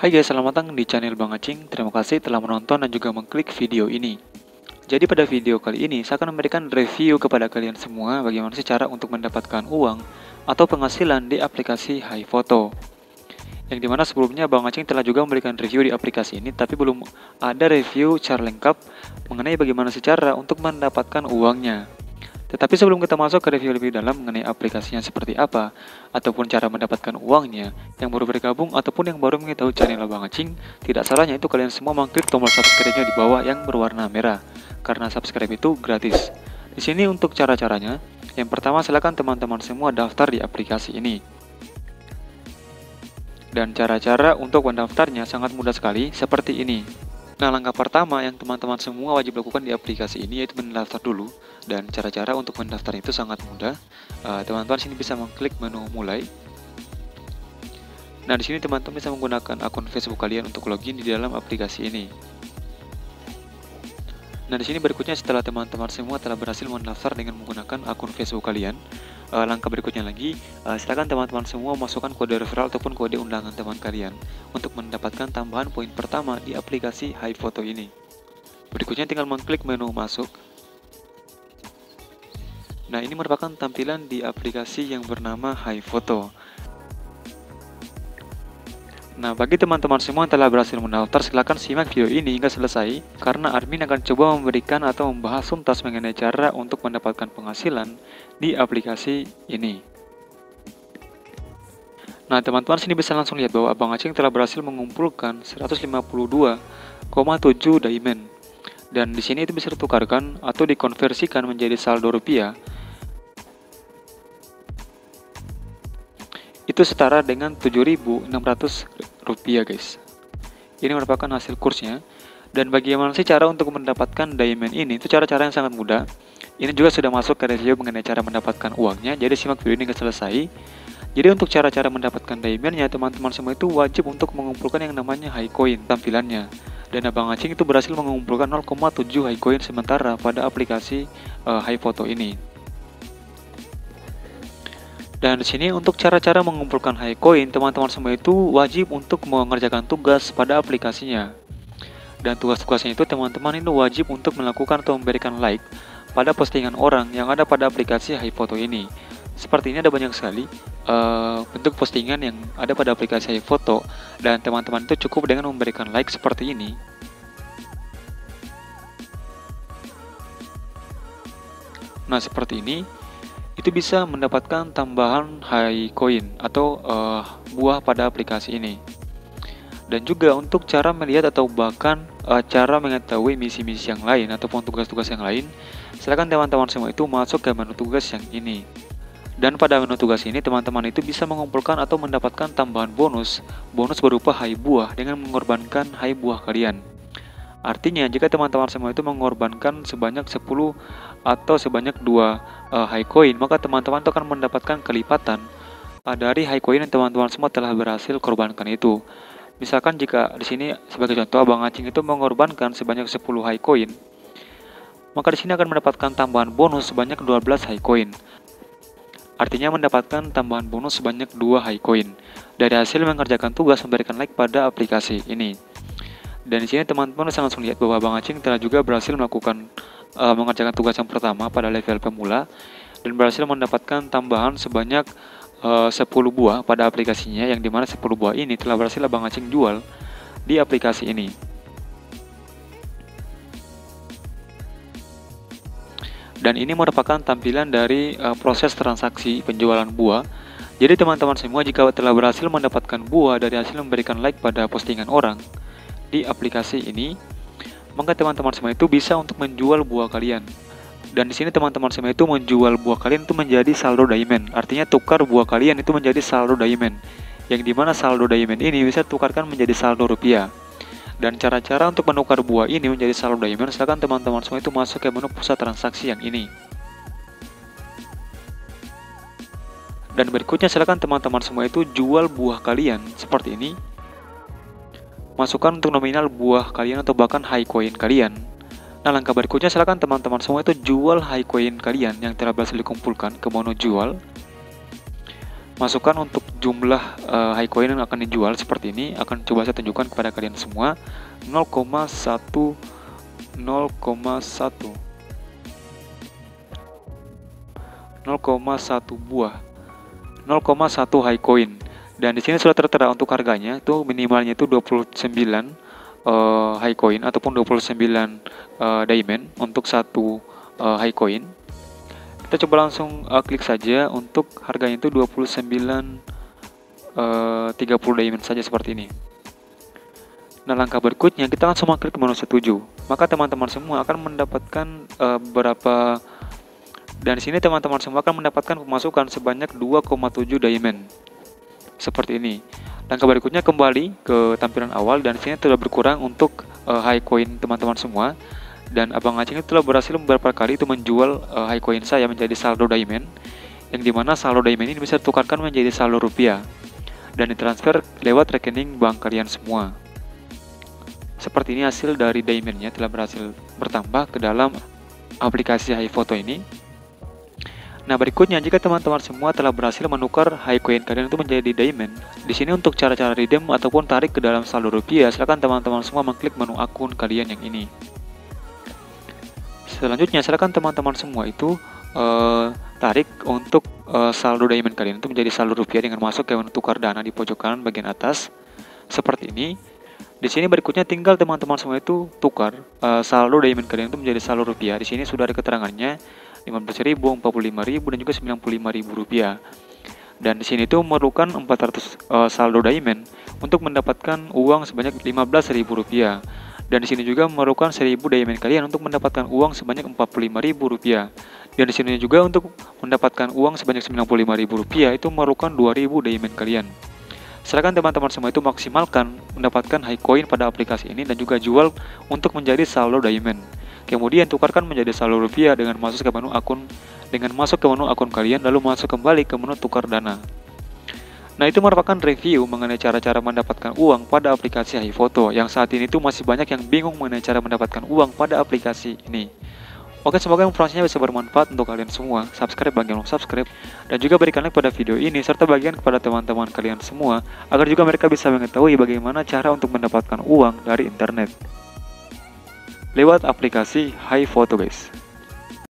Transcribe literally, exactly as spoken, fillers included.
Hai guys, selamat datang di channel Bang Acing. Terima kasih telah menonton dan juga mengklik video ini. Jadi pada video kali ini, saya akan memberikan review kepada kalian semua bagaimana sih cara untuk mendapatkan uang atau penghasilan di aplikasi HiPhoto. Yang dimana sebelumnya Bang Acing telah juga memberikan review di aplikasi ini, tapi belum ada review secara lengkap mengenai bagaimana sih cara untuk mendapatkan uangnya. Tetapi sebelum kita masuk ke review lebih dalam mengenai aplikasinya seperti apa, ataupun cara mendapatkan uangnya, yang baru bergabung ataupun yang baru mengetahui channel Bang Acing, tidak salahnya itu kalian semua mengklik tombol subscribe-nya di bawah yang berwarna merah, karena subscribe itu gratis. Di sini untuk cara-caranya, yang pertama silakan teman-teman semua daftar di aplikasi ini. Dan cara-cara untuk mendaftarnya sangat mudah sekali, seperti ini. Nah, langkah pertama yang teman-teman semua wajib lakukan di aplikasi ini yaitu mendaftar dulu. Dan cara-cara untuk mendaftar itu sangat mudah. Teman-teman uh, sini bisa mengklik menu mulai. Nah, di sini teman-teman bisa menggunakan akun Facebook kalian untuk login di dalam aplikasi ini. Nah, di sini berikutnya setelah teman-teman semua telah berhasil mendaftar dengan menggunakan akun Facebook kalian, uh, langkah berikutnya lagi, uh, silakan teman-teman semua masukkan kode referral ataupun kode undangan teman kalian untuk mendapatkan tambahan poin pertama di aplikasi HiPhoto ini. Berikutnya tinggal mengklik menu masuk. Nah, ini merupakan tampilan di aplikasi yang bernama HiPhoto. Nah, bagi teman-teman semua yang telah berhasil mendaftar, silakan simak video ini hingga selesai, karena admin akan coba memberikan atau membahas tuntas mengenai cara untuk mendapatkan penghasilan di aplikasi ini. Nah, teman-teman sini bisa langsung lihat bahwa Bang Acing telah berhasil mengumpulkan seratus lima puluh dua koma tujuh diamond. Dan di sini itu bisa ditukarkan atau dikonversikan menjadi saldo rupiah. Itu setara dengan tujuh ribu enam ratus rupiah, guys. Ini merupakan hasil kursnya. Dan bagaimana sih cara untuk mendapatkan diamond ini? Itu cara-cara yang sangat mudah. Ini juga sudah masuk ke review mengenai cara mendapatkan uangnya. Jadi simak video ini hingga selesai. Jadi untuk cara-cara mendapatkan diamondnya, teman-teman semua itu wajib untuk mengumpulkan yang namanya high coin tampilannya. Dan Abang Acing itu berhasil mengumpulkan nol koma tujuh high coin sementara pada aplikasi uh, HiPhoto ini. Dan di sini untuk cara-cara mengumpulkan high coin, teman-teman semua itu wajib untuk mengerjakan tugas pada aplikasinya. Dan tugas-tugasnya itu teman-teman itu wajib untuk melakukan atau memberikan like pada postingan orang yang ada pada aplikasi HiPhoto ini. Seperti ini ada banyak sekali uh, bentuk postingan yang ada pada aplikasi HiPhoto, dan teman-teman itu cukup dengan memberikan like seperti ini. Nah, seperti ini. Itu bisa mendapatkan tambahan high coin atau uh, buah pada aplikasi ini. Dan juga untuk cara melihat atau bahkan uh, cara mengetahui misi-misi yang lain ataupun tugas-tugas yang lain, silakan teman-teman semua itu masuk ke menu tugas yang ini. Dan pada menu tugas ini teman-teman itu bisa mengumpulkan atau mendapatkan tambahan bonus, bonus berupa high buah dengan mengorbankan high buah kalian. Artinya jika teman-teman semua itu mengorbankan sebanyak sepuluh atau sebanyak dua uh, high coin, maka teman-teman itu akan mendapatkan kelipatan uh, dari high coin yang teman-teman semua telah berhasil korbankan itu. Misalkan jika di sini sebagai contoh Abang Acing itu mengorbankan sebanyak sepuluh high coin, maka di sini akan mendapatkan tambahan bonus sebanyak dua belas high coin. Artinya mendapatkan tambahan bonus sebanyak dua high coin dari hasil mengerjakan tugas memberikan like pada aplikasi ini. Dan di sini teman-teman bisa langsung lihat bahwa Bang Acing telah juga berhasil melakukan uh, mengerjakan tugas yang pertama pada level pemula dan berhasil mendapatkan tambahan sebanyak uh, sepuluh buah pada aplikasinya, yang dimana sepuluh buah ini telah berhasil Bang Acing jual di aplikasi ini. Dan ini merupakan tampilan dari uh, proses transaksi penjualan buah. Jadi teman-teman semua jika telah berhasil mendapatkan buah dari hasil memberikan like pada postingan orang di aplikasi ini, maka teman-teman semua itu bisa untuk menjual buah kalian. Dan di sini teman-teman semua itu menjual buah kalian itu menjadi saldo diamond. Artinya tukar buah kalian itu menjadi saldo diamond, yang dimana saldo diamond ini bisa tukarkan menjadi saldo rupiah. Dan cara-cara untuk menukar buah ini menjadi saldo diamond, silakan teman-teman semua itu masuk ke menu pusat transaksi yang ini. Dan berikutnya silakan teman-teman semua itu jual buah kalian seperti ini. Masukkan untuk nominal buah kalian atau bahkan high coin kalian. Nah, langkah berikutnya silakan teman-teman semua itu jual high coin kalian yang telah berhasil dikumpulkan ke menu jual. masukan untuk jumlah uh, high coin yang akan dijual seperti ini akan coba saya tunjukkan kepada kalian semua. nol koma satu nol koma satu nol koma satu buah, nol koma satu high coin. Dan di sini sudah tertera untuk harganya itu minimalnya itu dua puluh sembilan uh, high coin ataupun dua puluh sembilan uh, diamond untuk satu uh, high coin. Kita coba langsung uh, klik saja untuk harganya itu dua puluh sembilan uh, tiga puluh diamond saja seperti ini. Nah, langkah berikutnya kita langsung klik menu setuju. Maka teman-teman semua akan mendapatkan uh, beberapa, dan di sini teman-teman semua akan mendapatkan pemasukan sebanyak dua koma tujuh diamond. Seperti ini. Langkah berikutnya kembali ke tampilan awal, dan di sini telah berkurang untuk uh, high coin teman-teman semua. Dan Abang Aceng itu telah berhasil beberapa kali itu menjual uh, high coin saya menjadi saldo diamond, yang dimana saldo diamond ini bisa ditukarkan menjadi saldo rupiah dan ditransfer lewat rekening bank kalian semua. Seperti ini hasil dari diamondnya telah berhasil bertambah ke dalam aplikasi HiPhoto ini. Nah, berikutnya jika teman-teman semua telah berhasil menukar high coin kalian itu menjadi diamond, di sini untuk cara-cara redeem ataupun tarik ke dalam saldo rupiah, silakan teman-teman semua mengklik menu akun kalian yang ini. Selanjutnya silakan teman-teman semua itu uh, tarik untuk uh, saldo diamond kalian itu menjadi saldo rupiah dengan masuk ke menu tukar dana di pojok kanan bagian atas seperti ini. Di sini berikutnya tinggal teman-teman semua itu tukar uh, saldo diamond kalian itu menjadi saldo rupiah. Di sini sudah ada keterangannya lima belas ribu, empat puluh lima ribu, dan juga sembilan puluh lima ribu rupiah. Dan di sini itu memerlukan empat ratus uh, saldo diamond untuk mendapatkan uang sebanyak lima belas ribu rupiah. Dan di sini juga memerlukan seribu diamond kalian untuk mendapatkan uang sebanyak empat puluh lima ribu rupiah. Dan di sini juga untuk mendapatkan uang sebanyak sembilan puluh lima ribu rupiah itu memerlukan dua ribu diamond kalian. Silakan teman-teman semua itu maksimalkan mendapatkan high coin pada aplikasi ini dan juga jual untuk menjadi saldo diamond. Kemudian tukarkan menjadi saldo rupiah dengan masuk ke menu akun dengan masuk ke menu akun kalian lalu masuk kembali ke menu tukar dana. Nah, itu merupakan review mengenai cara-cara mendapatkan uang pada aplikasi HiPhoto yang saat ini tuh masih banyak yang bingung mengenai cara mendapatkan uang pada aplikasi ini. Oke, semoga informasinya bisa bermanfaat untuk kalian semua. Subscribe bagi yang belum subscribe, dan juga berikan like pada video ini serta bagian kepada teman-teman kalian semua agar juga mereka bisa mengetahui bagaimana cara untuk mendapatkan uang dari internet lewat aplikasi HiPhoto, guys.